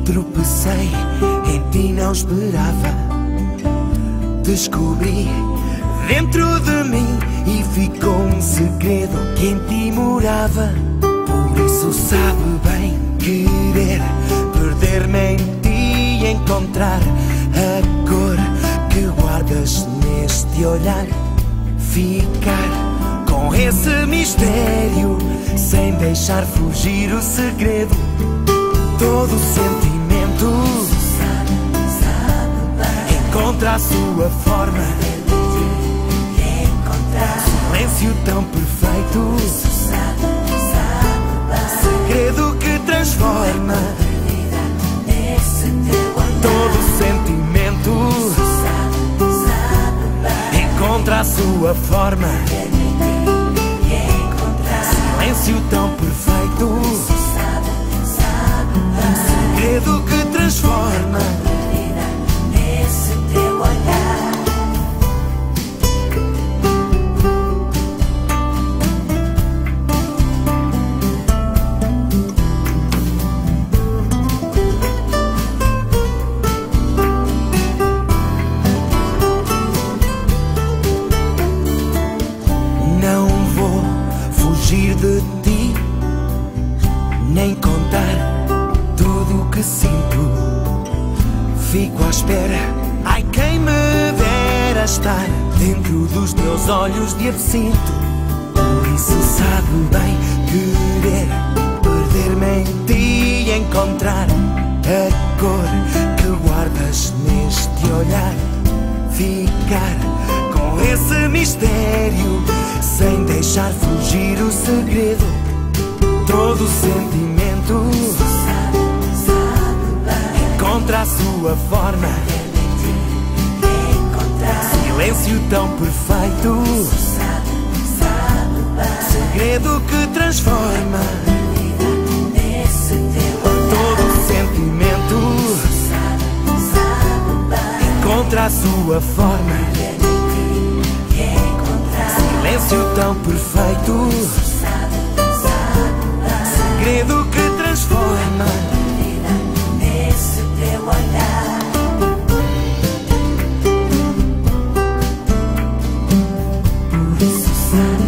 Tropecei, em ti não esperava. Descobri dentro de mim e ficou um segredo que em ti morava. Por isso sabe bem querer perder-me em ti e encontrar a cor que guardas neste olhar. Ficar com esse mistério sem deixar fugir o segredo. Todo o sentimento encontra a sua forma. Silêncio tão perfeito, segredo que transforma. Todo o sentimento encontra a sua forma. Silêncio tão perfeito, segredo que transforma. Não vou fugir de ti, nem contar tudo o que sinto. Fico à espera, ai quem me dera estar dentro dos teus olhos de absinto. Por isso sabe bem querer perder-me em ti e encontrar a cor que guardas neste olhar. Ficar com esse mistério sem deixar fugir o segredo. Todo o sentimento encontra a sua forma. Silêncio tão perfeito, segredo que transforma. Todo o sentimento encontra a sua forma. Silêncio tão perfeito, segredo que transforma. Por isso sabe